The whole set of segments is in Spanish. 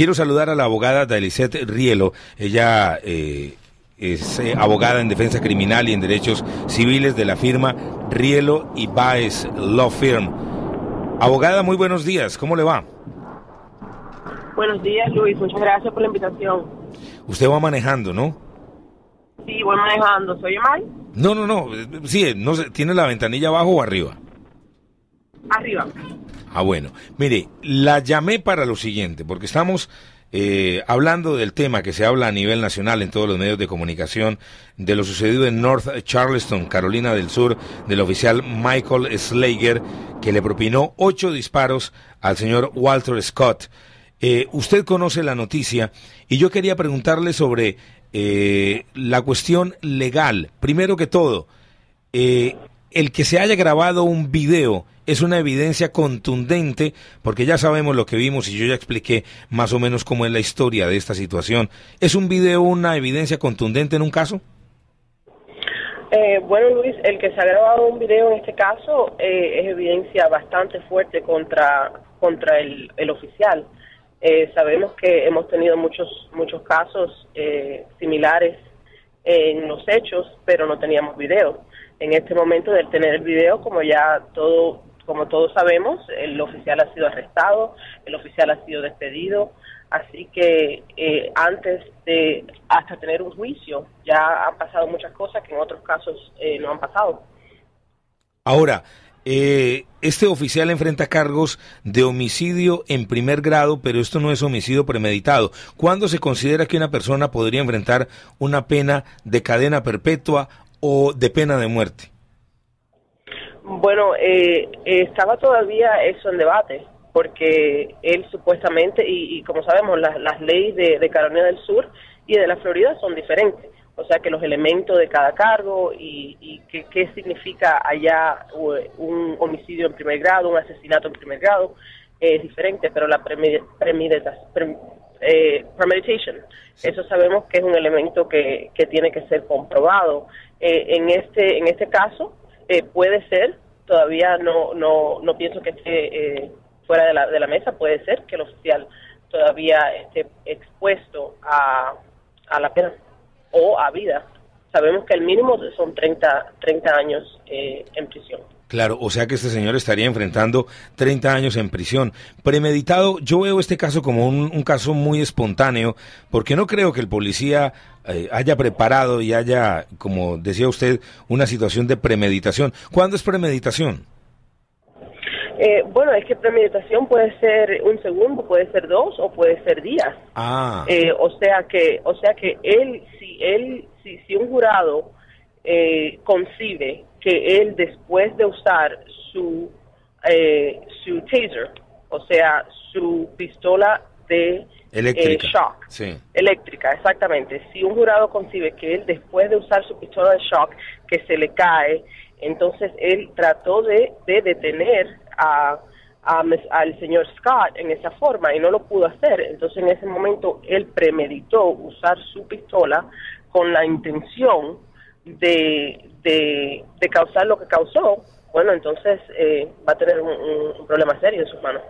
Quiero saludar a la abogada Dalicet Rielo. Ella es abogada en defensa criminal y en derechos civiles de la firma Rielo y Baez Law Firm. Abogada, muy buenos días. ¿Cómo le va? Buenos días, Luis. Muchas gracias por la invitación. Usted va manejando, ¿no? Sí, voy manejando. ¿Se oye mal? No. Sí, no sé, ¿tiene la ventanilla abajo o arriba? Arriba. Bueno. Mire, la llamé para lo siguiente, porque estamos hablando del tema que se habla a nivel nacional en todos los medios de comunicación, de lo sucedido en North Charleston, Carolina del Sur, del oficial Michael Slager, que le propinó 8 disparos al señor Walter Scott. Usted conoce la noticia y yo quería preguntarle sobre la cuestión legal. Primero que todo, el que se haya grabado un video es una evidencia contundente, porque ya sabemos lo que vimos y yo ya expliqué más o menos cómo es la historia de esta situación. ¿Es un video una evidencia contundente en un caso? Bueno, Luis, el que se ha grabado un video en este caso es evidencia bastante fuerte contra el oficial. Sabemos que hemos tenido muchos casos similares en los hechos, pero no teníamos video. En este momento, del tener el video, como todos sabemos, el oficial ha sido arrestado, el oficial ha sido despedido, así que antes de hasta tener un juicio ya han pasado muchas cosas que en otros casos no han pasado. Ahora, este oficial enfrenta cargos de homicidio en primer grado, pero esto no es homicidio premeditado. ¿Cuándo se considera que una persona podría enfrentar una pena de cadena perpetua o de pena de muerte? Bueno, estaba todavía eso en debate, porque él supuestamente, y como sabemos, las leyes de Carolina del Sur y de la Florida son diferentes. O sea que los elementos de cada cargo y qué significa allá un homicidio en primer grado, un asesinato en primer grado, es diferente, pero la premeditation, eso sabemos que es un elemento que tiene que ser comprobado. En este caso puede ser, todavía no pienso que esté fuera de la mesa, puede ser que el oficial todavía esté expuesto a la pena o a vida. Sabemos que el mínimo son 30 años en prisión. Claro, o sea que este señor estaría enfrentando 30 años en prisión. Premeditado, yo veo este caso como un caso muy espontáneo, porque no creo que el policía haya preparado y haya, como decía usted, una situación de premeditación. ¿Cuándo es premeditación? Bueno, es que premeditación puede ser un segundo, puede ser 2 o puede ser días. O sea que si un jurado concibe que él, después de usar su taser, o sea, su pistola de shock, sí. Eléctrica, exactamente. Si un jurado concibe que él, después de usar su pistola de shock, que se le cae, entonces él trató de detener al señor Scott en esa forma y no lo pudo hacer. Entonces en ese momento él premeditó usar su pistola con la intención de causar lo que causó. Bueno, entonces va a tener un problema serio en sus manos.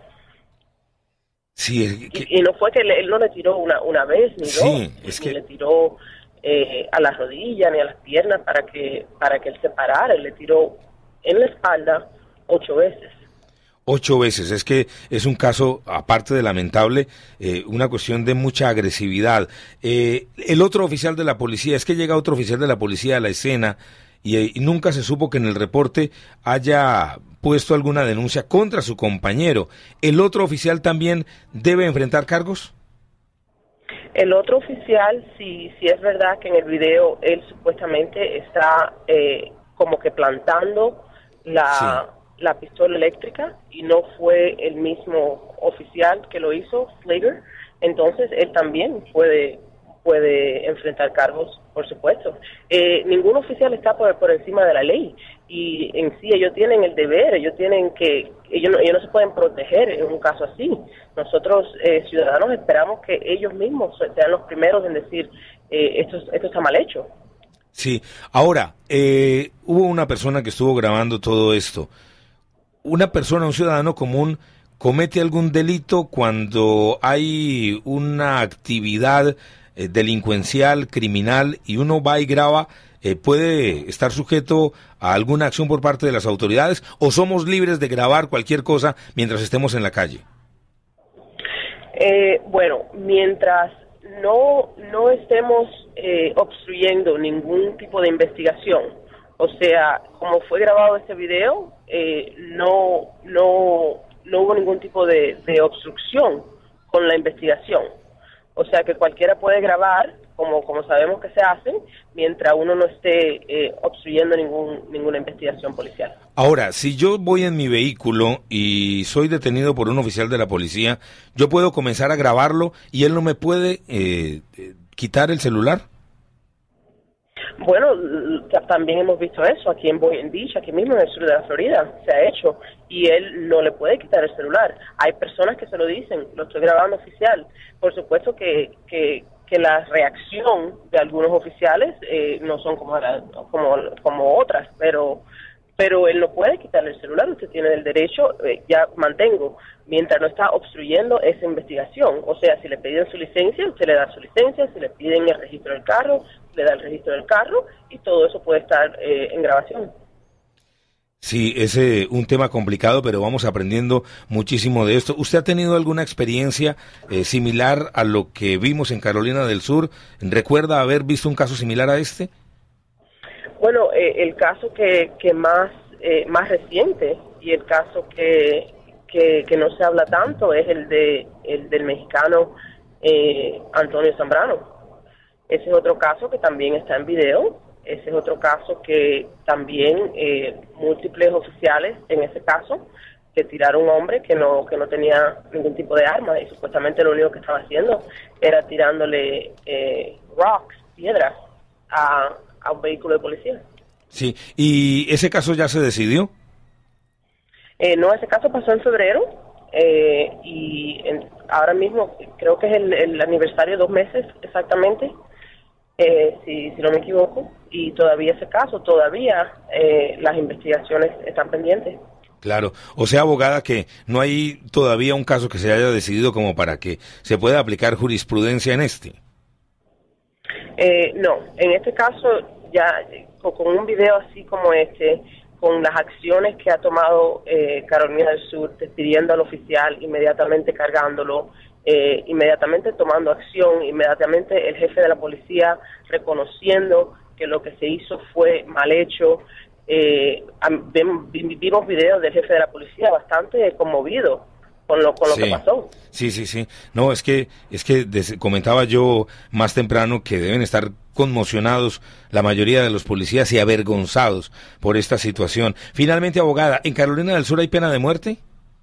Sí, y no fue que él no le tiró una vez ni dos, ni le tiró a las rodillas ni a las piernas para que él se parara. Él le tiró en la espalda 8 veces. 8 veces, es que es un caso, aparte de lamentable, una cuestión de mucha agresividad. El otro oficial de la policía, es que llega otro oficial de la policía a la escena y nunca se supo que en el reporte haya puesto alguna denuncia contra su compañero. ¿El otro oficial también debe enfrentar cargos? El otro oficial, sí es verdad que en el video él supuestamente está como que plantando la pistola eléctrica y no fue el mismo oficial que lo hizo, Slager. Entonces él también puede enfrentar cargos, por supuesto. Ningún oficial está por encima de la ley y en sí ellos tienen el deber, ellos no se pueden proteger en un caso así. Nosotros ciudadanos esperamos que ellos mismos sean los primeros en decir esto está mal hecho. Sí, ahora, hubo una persona que estuvo grabando todo esto. Una persona, un ciudadano común, comete algún delito cuando hay una actividad delincuencial, criminal, y uno va y graba, ¿puede estar sujeto a alguna acción por parte de las autoridades o somos libres de grabar cualquier cosa mientras estemos en la calle? Bueno, mientras no estemos obstruyendo ningún tipo de investigación, o sea, como fue grabado este video, no hubo ningún tipo de obstrucción con la investigación. O sea que cualquiera puede grabar, como sabemos que se hacen, mientras uno no esté obstruyendo ninguna investigación policial. Ahora, si yo voy en mi vehículo y soy detenido por un oficial de la policía, ¿yo puedo comenzar a grabarlo y él no me puede quitar el celular? Bueno, también hemos visto eso aquí en Boynton Beach, aquí mismo en el sur de la Florida, se ha hecho, y él no le puede quitar el celular. Hay personas que se lo dicen, lo estoy grabando oficial. Por supuesto que la reacción de algunos oficiales no son como otras, pero él no puede quitarle el celular. Usted tiene el derecho, ya mantengo, mientras no está obstruyendo esa investigación. O sea, si le piden su licencia, usted le da su licencia; si le piden el registro del carro, le da el registro del carro, y todo eso puede estar en grabación. Sí, es un tema complicado, pero vamos aprendiendo muchísimo de esto. ¿Usted ha tenido alguna experiencia similar a lo que vimos en Carolina del Sur? ¿Recuerda haber visto un caso similar a este? Bueno, el caso que más reciente, y el caso que no se habla tanto, es el del mexicano Antonio Zambrano. Ese es otro caso que también está en video. Ese es otro caso que también múltiples oficiales, en ese caso, que tiraron a un hombre que no tenía ningún tipo de arma, y supuestamente lo único que estaba haciendo era tirándole piedras a un vehículo de policía. Sí, ¿y ese caso ya se decidió? No, ese caso pasó en febrero, ahora mismo creo que es el aniversario, 2 meses exactamente, si no me equivoco, y todavía ese caso, las investigaciones están pendientes. Claro, o sea, abogada, que no hay todavía un caso que se haya decidido como para que se pueda aplicar jurisprudencia en este. No, en este caso ya con un video así como este, con las acciones que ha tomado Carolina del Sur, despidiendo al oficial, inmediatamente cargándolo, inmediatamente tomando acción, inmediatamente el jefe de la policía reconociendo que lo que se hizo fue mal hecho. Vimos videos del jefe de la policía bastante conmovido con lo que pasó. Sí. No, es que comentaba yo más temprano que deben estar conmocionados la mayoría de los policías y avergonzados por esta situación. Finalmente, abogada, ¿en Carolina del Sur hay pena de muerte?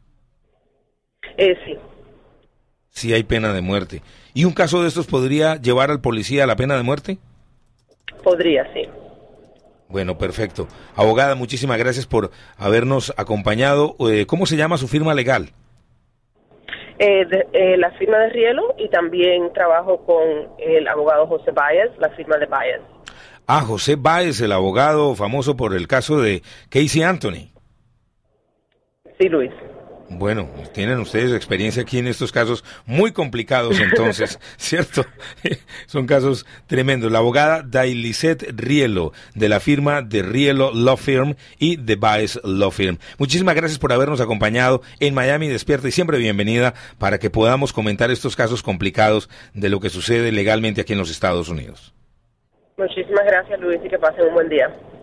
Sí. Sí hay pena de muerte. ¿Y un caso de estos podría llevar al policía a la pena de muerte? Podría, sí. Bueno, perfecto. Abogada, muchísimas gracias por habernos acompañado. ¿Cómo se llama su firma legal? La firma de Rielo, y también trabajo con el abogado José Báez, la firma de Báez. Ah, José Báez, el abogado famoso por el caso de Casey Anthony. Sí, Luis. Bueno, tienen ustedes experiencia aquí en estos casos muy complicados entonces, ¿cierto? Son casos tremendos. La abogada Dailisette Rielo, de la firma de Rielo Law Firm y de Báez Law Firm. Muchísimas gracias por habernos acompañado en Miami Despierta, y siempre bienvenida para que podamos comentar estos casos complicados de lo que sucede legalmente aquí en los Estados Unidos. Muchísimas gracias, Luis, y que pasen un buen día.